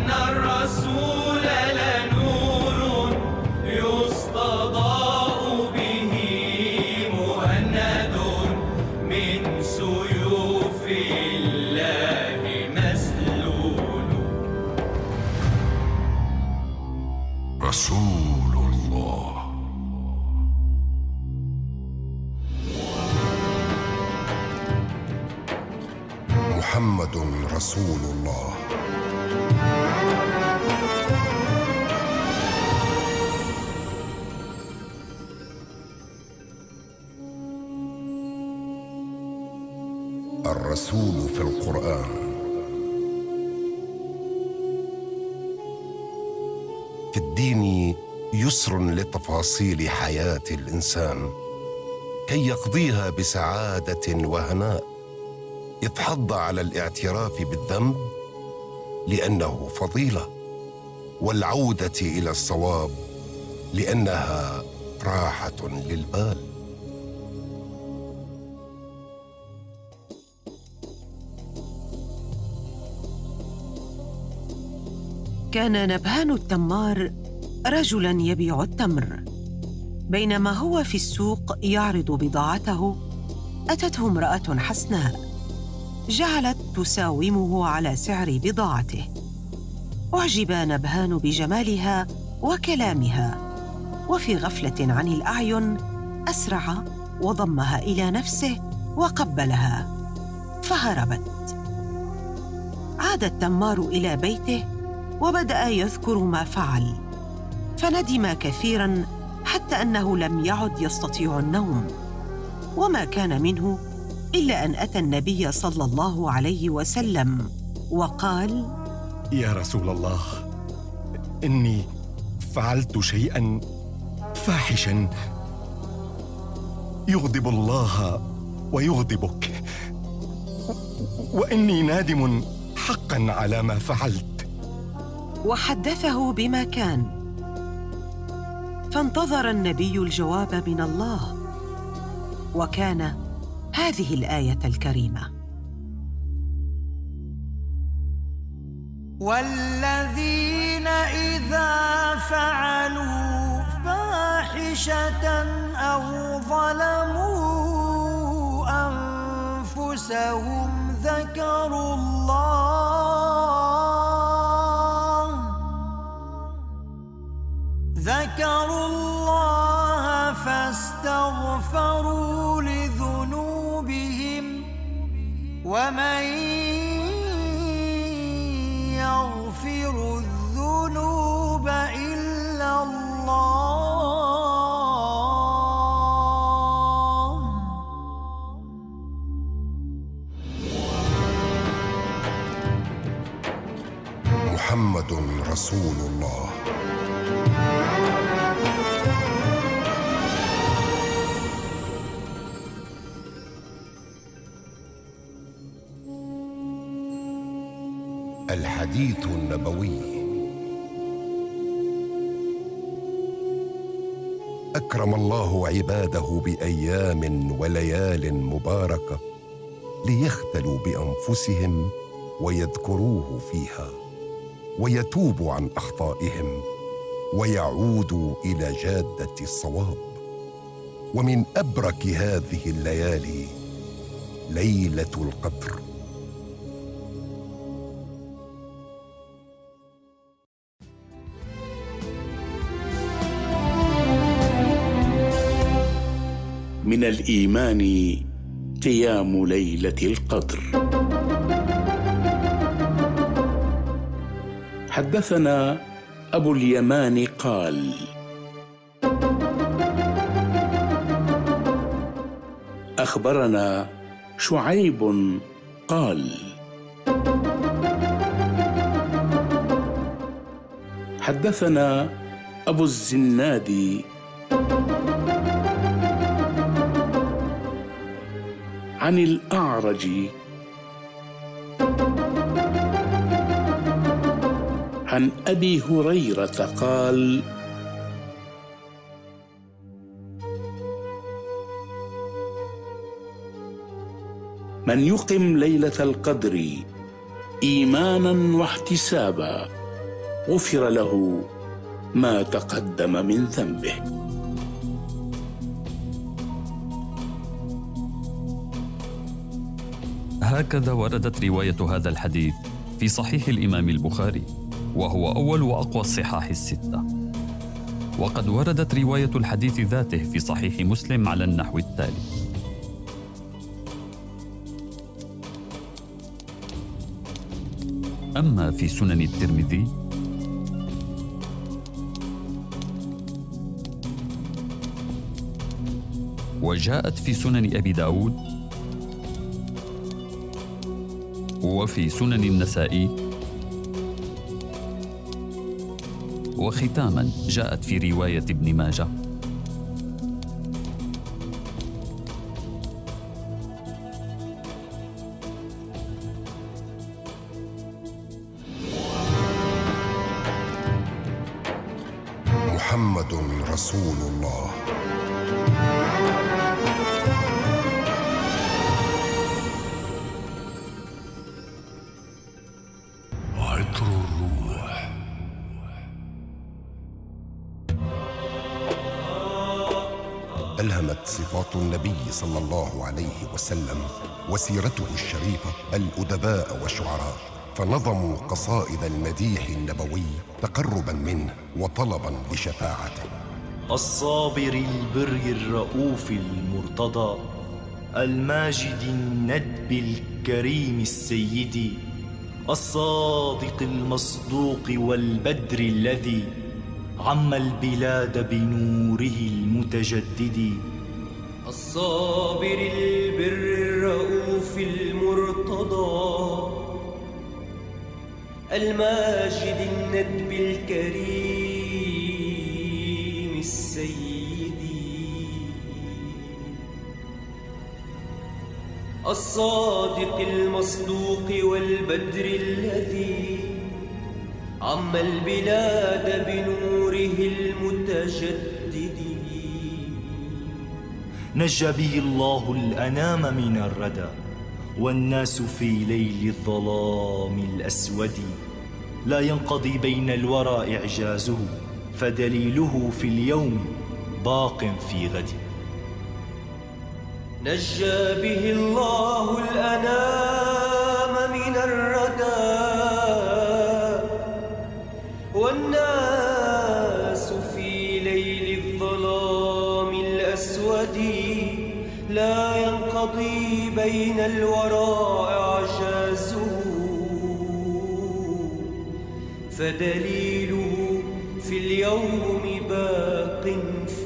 الرسول لنور يستضاء به مهند من سيوف الله مسلول. رسول الله. محمد رسول الله. الرسول في القرآن. في الدين يسر لتفاصيل حياة الإنسان كي يقضيها بسعادة وهناء، يتحض على الاعتراف بالذنب لأنه فضيلة، والعودة إلى الصواب لأنها راحة للبال. كان نبهان التمار رجلاً يبيع التمر. بينما هو في السوق يعرض بضاعته، أتته امرأة حسناء جعلت تساومه على سعر بضاعته. أعجب نبهان بجمالها وكلامها، وفي غفلة عن الأعين أسرع وضمها إلى نفسه وقبلها فهربت. عاد التمار إلى بيته وبدأ يذكر ما فعل، فندم كثيراً حتى أنه لم يعد يستطيع النوم، وما كان منه إلا أن أتى النبي صلى الله عليه وسلم وقال: يا رسول الله، إني فعلت شيئاً فاحشاً يغضب الله ويغضبك، وإني نادم حقاً على ما فعلت. وحدثه بما كان، فانتظر النبي الجواب من الله، وكان هذه الآية الكريمة: والذين إذا فعلوا فاحشة أو ظلموا أنفسهم ذكروا الله فاستغفروا لذنوبهم ومن يغفر الذنوب إلا الله. محمد رسول الله. الحديث النبوي. أكرم الله عباده بأيام وليال مباركة ليختلوا بأنفسهم ويذكروه فيها، ويتوبوا عن أخطائهم ويعودوا إلى جادة الصواب. ومن أبرك هذه الليالي ليلة القدر. من الإيمان قيام ليلة القدر. حدثنا أبو اليمان قال: أخبرنا شعيب قال: حدثنا أبو الزناد عن الأعرج عن أبي هريرة قال: من يقم ليلة القدر إيمانا واحتسابا غفر له ما تقدم من ذنبه. هكذا وردت رواية هذا الحديث في صحيح الإمام البخاري، وهو أول وأقوى الصحاح الستة. وقد وردت رواية الحديث ذاته في صحيح مسلم على النحو التالي: أما في سنن الترمذي وجاءت في سنن أبي داود وفي سنن النسائي، وختاما جاءت في رواية ابن ماجه. محمد رسول الله. عطر الروح. ألهمت صفات النبي صلى الله عليه وسلم وسيرته الشريفة الأدباء والشعراء، فنظموا قصائد المديح النبوي تقربا منه وطلبا لشفاعته. الصابر البر الرؤوف المرتضى، الماجد الندب الكريم السيد، الصادق المصدوق والبدر الذي عم البلاد بنوره المتجدد. الصابر البر الرؤوف المرتضى، الماجد الندب الكريم السيد، الصادق المصدوق والبدر الذي عم البلاد بنوره المتجدد. نجى به الله الأنام من الردى، والناس في ليل الظلام الأسود. لا ينقضي بين الورى إعجازه، فدليله في اليوم باق في غد. نجى به الله الأنام من الردى، والناس في ليل الظلام الأسود. لا ينقضي بين الورى إعجازه، فدليله في اليوم باق